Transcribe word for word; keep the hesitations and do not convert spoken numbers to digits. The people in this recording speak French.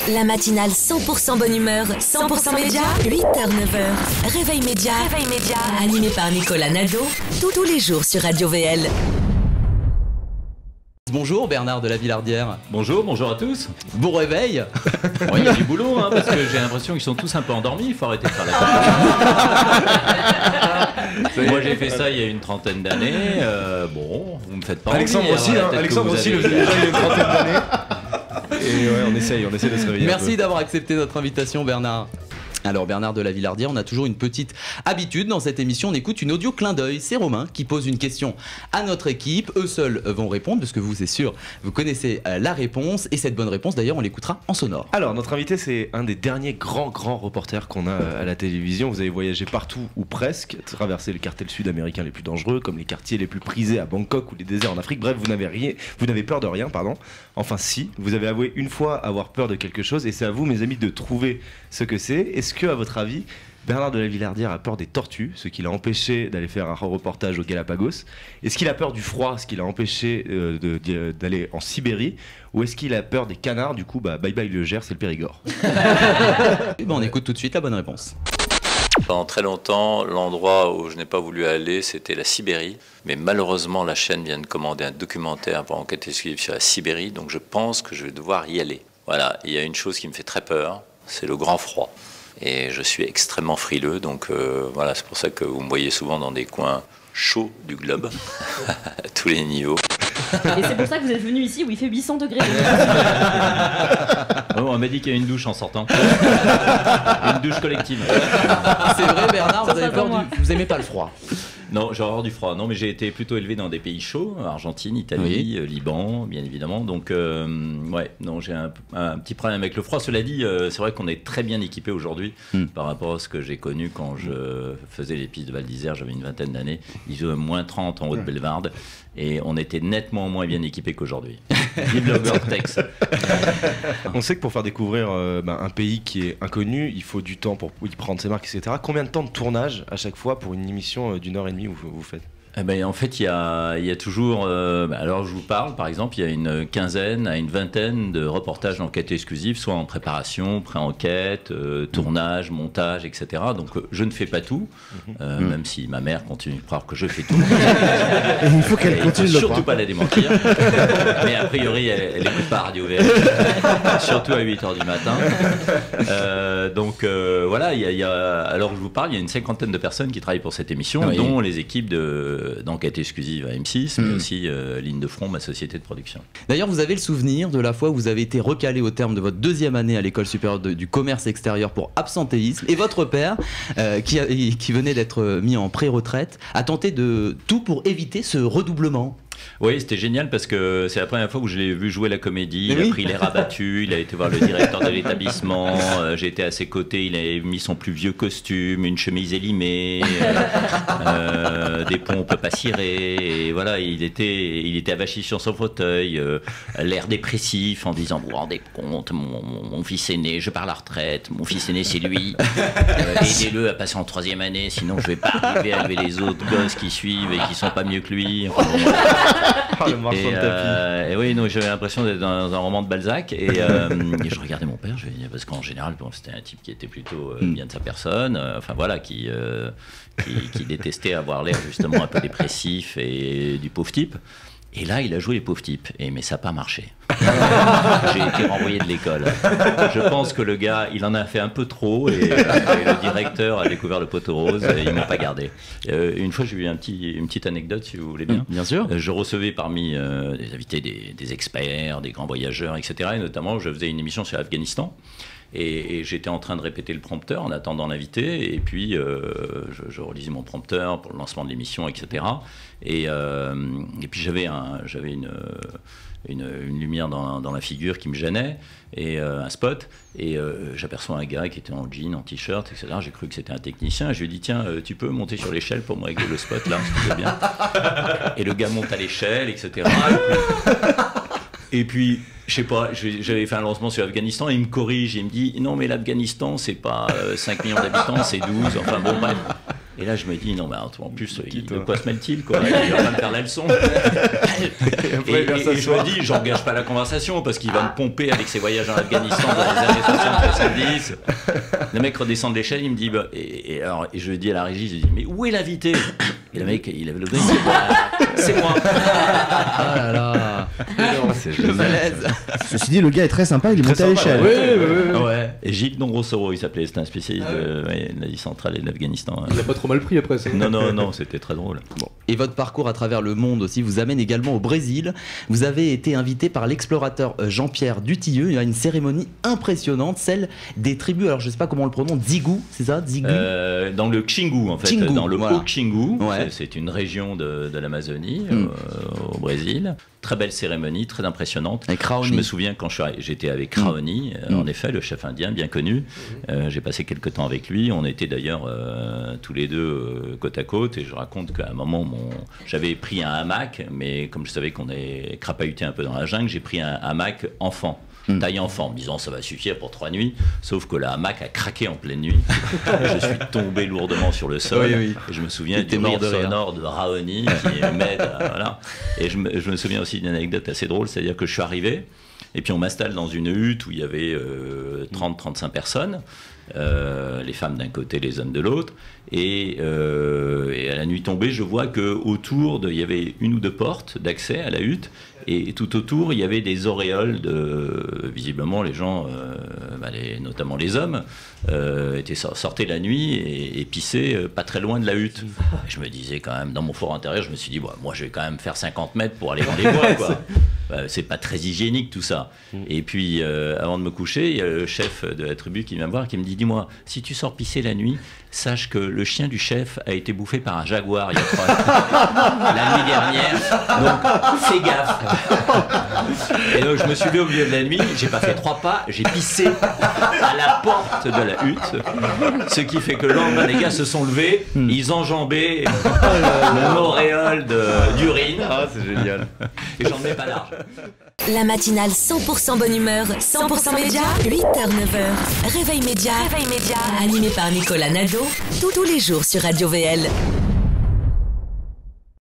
La matinale cent pour cent bonne humeur, cent pour cent média, huit heures neuf heures. Réveil média, Réveil média, animé par Nicolas Nadeau, tous, tous les jours sur Radio V L. Bonjour Bernard de la Villardière. Bonjour, bonjour à tous. Bon réveil. Bon, il y a du boulot, hein, parce que j'ai l'impression qu'ils sont tous un peu endormis, il faut arrêter de faire la tête. Moi j'ai fait ça il y a une trentaine d'années, euh, bon, vous me faites pas Alexandre envie, aussi, hein, hein, Alexandre aussi le faisait déjà il y a une trentaine d'années. Et ouais, on essaye, on essaie de se réveiller. Merci d'avoir accepté notre invitation Bernard. Alors Bernard de la Villardière, on a toujours une petite habitude dans cette émission, on écoute une audio clin d'œil. C'est Romain qui pose une question à notre équipe, eux seuls vont répondre parce que vous c'est sûr, vous connaissez la réponse et cette bonne réponse d'ailleurs on l'écoutera en sonore. Alors notre invité c'est un des derniers grands grands reporters qu'on a à la télévision. Vous avez voyagé partout ou presque, traversé les cartels sud-américains les plus dangereux comme les quartiers les plus prisés à Bangkok ou les déserts en Afrique. Bref, vous n'avez rien, vous n'avez peur de rien, pardon. Enfin si, vous avez avoué une fois avoir peur de quelque chose et c'est à vous mes amis de trouver ce que c'est. Est-ce que, à votre avis, Bernard de la Villardière a peur des tortues, ce qui l'a empêché d'aller faire un reportage au Galapagos? Est-ce qu'il a peur du froid, ce qui l'a empêché euh, de, de, d'aller en Sibérie? Ou est-ce qu'il a peur des canards? Du coup, bah, bye bye le Gers, c'est le Périgord. Et ben, on écoute tout de suite la bonne réponse. Pendant très longtemps, l'endroit où je n'ai pas voulu aller, c'était la Sibérie. Mais malheureusement, la chaîne vient de commander un documentaire pour enquête exclusive sur la Sibérie, donc je pense que je vais devoir y aller. Voilà, il y a une chose qui me fait très peur, c'est le grand froid. Et je suis extrêmement frileux, donc euh, voilà, c'est pour ça que vous me voyez souvent dans des coins chauds du globe, à tous les niveaux. Et c'est pour ça que vous êtes venu ici où il fait huit cents degrés. Oh, on m'a dit qu'il y a une douche en sortant. Une douche collective. C'est vrai Bernard, Ça, vous, ça, avez peur moi. du... vous aimez pas le froid? Non, j'ai horreur du froid. Non, mais j'ai été plutôt élevé dans des pays chauds, Argentine, Italie, Oui. euh, Liban, bien évidemment. Donc, euh, ouais, non, j'ai un, un petit problème avec le froid. Cela dit, euh, c'est vrai qu'on est très bien équipé aujourd'hui Mm. par rapport à ce que j'ai connu quand je faisais les pistes de Val d'Isère. J'avais une vingtaine d'années. Il faisait moins trente en Haute-Bellevarde et on était nettement moins bien équipé qu'aujourd'hui. Vive le Gore-Tex. On sait que pour faire découvrir euh, bah, un pays qui est inconnu, il faut du temps pour y prendre ses marques, et cetera. Combien de temps de tournage à chaque fois pour une émission euh, d'une heure et demie où vous, vous faites? Eh ben, en fait, il y a, il y a toujours... Euh, bah, alors, je vous parle, par exemple, il y a une quinzaine à une vingtaine de reportages d'enquête exclusive, soit en préparation, pré-enquête, euh, tournage, montage, et cetera. Donc, euh, je ne fais pas tout, euh, Mm. même si ma mère continue de croire que je fais tout. Il faut qu'elle Et continue de le surtout croire. pas la démentir. Mais a priori, elle n'écoute pas Radio V L, surtout à huit heures du matin. Euh, donc, euh, voilà, il y a, il y a, alors je vous parle, il y a une cinquantaine de personnes qui travaillent pour cette émission, Oui. dont les équipes de... d'enquête exclusive à M six, mais Mm. aussi euh, Ligne de Front, ma société de production. D'ailleurs, vous avez le souvenir de la fois où vous avez été recalé au terme de votre deuxième année à l'école supérieure de- du commerce extérieur pour absentéisme et votre père, euh, qui, a- qui venait d'être mis en pré-retraite, a tenté de tout pour éviter ce redoublement. Oui, c'était génial parce que c'est la première fois où je l'ai vu jouer la comédie. Il Oui. a pris l'air abattu, il a été voir le directeur de l'établissement, euh, j'ai été à ses côtés, il avait mis son plus vieux costume, une chemise élimée, euh, euh, des pompes pas cirées, et voilà, il était, il était avachi sur son fauteuil, euh, l'air dépressif en disant, vous vous rendez compte, mon, mon, mon fils aîné, je pars à la retraite, mon fils aîné c'est lui, Euh, aidez-le à passer en troisième année, sinon je vais pas arriver à élever les autres gosses qui suivent et qui sont pas mieux que lui. Enfin, bon, Ah, le marchand et, de tapis. euh, et oui, non, j'avais l'impression d'être dans un roman de Balzac. Et, euh, et je regardais mon père, je, parce qu'en général, bon, c'était un type qui était plutôt euh, bien de sa personne, euh, enfin voilà, qui, euh, qui, qui détestait avoir l'air justement un peu dépressif et du pauvre type. Et là, il a joué les pauvres types, et, mais ça n'a pas marché. J'ai été renvoyé de l'école. Je pense que le gars, il en a fait un peu trop, et, et le directeur a découvert le poteau rose, et ils m'ont pas gardé. Euh, une fois, j'ai eu un petit, une petite anecdote, si vous voulez bien. Bien sûr. Euh, Je recevais parmi euh, des invités des, des experts, des grands voyageurs, et cetera. Et notamment, je faisais une émission sur l'Afghanistan. Et, et j'étais en train de répéter le prompteur en attendant l'invité. Et puis, euh, je, je relisais mon prompteur pour le lancement de l'émission, et cetera. Et, euh, et puis, j'avais un, j'avais une, une, une lumière dans, dans la figure qui me gênait, et euh, un spot. Et euh, j'aperçois un gars qui était en jean, en t-shirt, et cetera. J'ai cru que c'était un technicien. Je lui ai dit, tiens, euh, tu peux monter sur l'échelle pour me régler le spot, là, si tu veux bien. Et le gars monte à l'échelle, et cetera. Et puis, je sais pas, j'avais fait un lancement sur l'Afghanistan, et il me corrige, il me dit non mais l'Afghanistan c'est pas euh, cinq millions d'habitants, c'est douze, enfin bon bref. Et là, je me dis, non, mais en plus, il, de quoi se mêle-t-il, quoi? Il va pas me faire la leçon. et, et, et, et je me dis, j'engage pas la conversation parce qu'il va me pomper avec ses voyages en Afghanistan dans les années soixante soixante-dix. Le mec redescend de l'échelle, il me dit, bah, et, et alors, et je dis à la régie, je dis, mais où est l'invité? Et le mec, il avait le gris, c'est moi. Ah là là. C'est Le malaise. Ceci dit, le gars est très sympa, il est monté à l'échelle. Oui, oui, oui. Ouais. Et Gilles Nombrosoro, il s'appelait, c'était un spécialiste ah ouais. de, ouais, de l'Asie centrale et de l'Afghanistan. Il a pas trop mal pris après ça. Non, non, non, c'était très drôle. Bon. Et votre parcours à travers le monde aussi vous amène également au Brésil. Vous avez été invité par l'explorateur Jean-Pierre Dutilleux à une cérémonie impressionnante, celle des tribus, alors je sais pas comment on le prononce, Zigu, c'est ça, Zigu euh, Dans le Xingu, en fait, Xingu, dans le voilà. Haut Xingu, ouais. c'est une région de, de l'Amazonie, mm. euh, au Brésil. Très belle cérémonie, très impressionnante. Avec Raoni. Je me souviens quand j'étais avec Raoni, mm. euh, en effet, le chef indien bien connu. Euh, J'ai passé quelques temps avec lui. On était d'ailleurs euh, tous les deux euh, côte à côte. Et je raconte qu'à un moment, mon... j'avais pris un hamac, mais comme je savais qu'on est crapahuté un peu dans la jungle, j'ai pris un hamac enfant. Mmh. Taille enfant, me disant ça va suffire pour trois nuits, sauf que la hamac a craqué en pleine nuit. Je suis tombé lourdement sur le sol. Oui, oui. Et je me souviens du rire sonore de Raoni qui m'aide. À, voilà. Et je me, je me souviens aussi d'une anecdote assez drôle, c'est-à-dire que je suis arrivé, et puis on m'installe dans une hutte où il y avait euh, trente à trente-cinq personnes. Euh, les femmes d'un côté, les hommes de l'autre, et, euh, et à la nuit tombée, je vois que autour de, il y avait une ou deux portes d'accès à la hutte, et tout autour il y avait des auréoles de, visiblement les gens, euh, bah les, notamment les hommes, euh, étaient sortaient la nuit et, et pissaient euh, pas très loin de la hutte. Et je me disais quand même, dans mon fort intérieur, je me suis dit, bah, moi je vais quand même faire cinquante mètres pour aller dans les bois, quoi. Bah, c'est pas très hygiénique tout ça. Et puis euh, avant de me coucher, il y a le chef de la tribu qui vient me voir, qui me dit, dis-moi, si tu sors pisser la nuit, sache que le chien du chef a été bouffé par un jaguar il y a trois la nuit dernière, donc fais gaffe. Et donc je me suis levé au milieu de la nuit, j'ai pas fait trois pas, j'ai pissé à la porte de la hutte, ce qui fait que le lendemain les gars se sont levés, hmm. ils enjambaient mon auréole d'urine. Ah, c'est génial. Et j'en mets pas large. La matinale cent pour cent bonne humeur, cent pour cent média, huit heures neuf heures. Réveil média, Réveil média, animé par Nicolas Nadeau, tous les jours sur Radio V L.